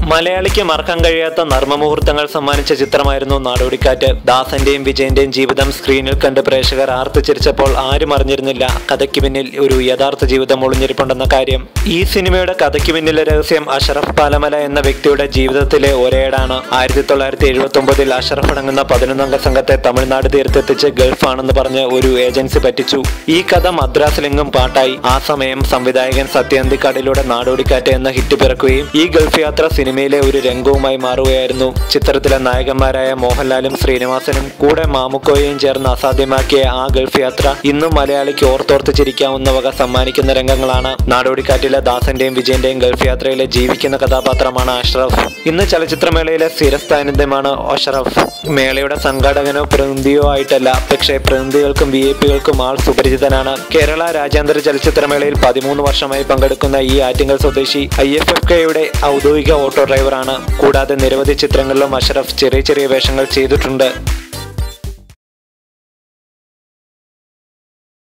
മലയാളിക്ക് മറക്കാൻ കഴിയാത്ത നർമ്മമുഹൂർത്തങ്ങൾ സമ്മാനിച്ച ചിത്രമായിരുന്നു നാടോടിക്കാറ്റ്. ദാസന്റെയും വിജയന്റെയും ജീവിതം സ്ക്രീനിൽ കണ്ട് പ്രേക്ഷകർ ആർത്തുചിരിച്ചപ്പോൾ ആരും അറിഞ്ഞിരുന്നില്ല കഥയ്ക്ക് പിന്നിൽ ഒരു യഥാർത്ഥ ജീവിതം ഒളിഞ്ഞിരിപ്പുണ്ടെന്ന കാര്യം. ഈ സിനിമയുടെ കഥയ്ക്ക് പിന്നിലെ രഹസ്യം അഷ്റഫ് പാലമല എന്ന വ്യക്തിയുടെ ജീവിതത്തിലെ ഒരേടാണ്. 1979 അഷ്റഫ് അടങ്ങുന്ന 11-അംഗ സംഘത്തെ തമിഴ്നാട് തീരത്തെത്തിച്ച് ഗൾഫാണെന്ന് പറഞ്ഞ് ഒരു ഏജൻസി പറ്റിച്ചു. ഈ കഥ മദ്രാസിലെങ്ങും പാട്ടായി. ആ സമയം സംവിധായകൻ സത്യനന്ദിക്കാടിലൂടെ നാടോടിക്കാറ്റ് എന്ന ഹിറ്റ് പിറക്കുകയും ഈ ഗൾഫ് യാത്ര സിനിമയിലെ ഒരു രംഗവുമായി മാറുകയായിരുന്നു. ചിത്രത്തിലെ നായകന്മാരായ മോഹൻലാലും ശ്രീനിവാസനും കൂടെ മാമുക്കോയെയും ചേർന്ന് അസാധ്യമാക്കിയ ആ ഗൾഫ് യാത്ര ഇന്നും മലയാളിക്ക് ഓർത്തോർത്ത് ചിരിക്കാവുന്ന വക സമ്മാനിക്കുന്ന രംഗങ്ങളാണ്. നാടോടിക്കാറ്റിലെ ദാസന്റെയും വിജയന്റെയും ഗൾഫ് യാത്രയിലെ ജീവിക്കുന്ന കഥാപാത്രമാണ് അഷ്റഫ്. ഇന്ന് ചലച്ചിത്രമേളയിലെ സ്ഥിരസ്ഥാനിധ്യമാണ് അഷ്റഫ്. മേളയുടെ സംഘാടകനോ പ്രതിനിധിയോ ആയിട്ടല്ല, പക്ഷേ പ്രതിനിധികൾക്കും VIP-കൾക്കും ആൾ സുപരിചിതനാണ്. കേരള രാജ്യാന്തര ചലച്ചിത്രമേളയിൽ 13 വർഷമായി പങ്കെടുക്കുന്ന ഈ ആറ്റിങ്ങൽ സ്വദേശി IFFKയുടെ ഔദ്യോഗിക ഓട്ടോ ഡ്രൈവറാണ്. കൂടാതെ നിരവധി ചിത്രങ്ങളിലും അഷ്റഫ് ചെറിയ ചെറിയ വേഷങ്ങൾ ചെയ്തിട്ടുണ്ട്.